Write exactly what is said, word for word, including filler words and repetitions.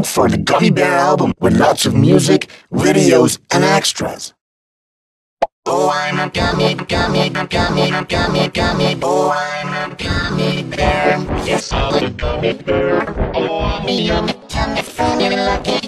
Look for the Gummy Bear album with lots of music, videos, and extras. Oh, I'm a gummy, gummy, gummy, gummy, gummy. Oh, I'm a gummy bear. Yes, I'm a gummy bear. Oh, I'm a yummy, tummy, funny, lucky.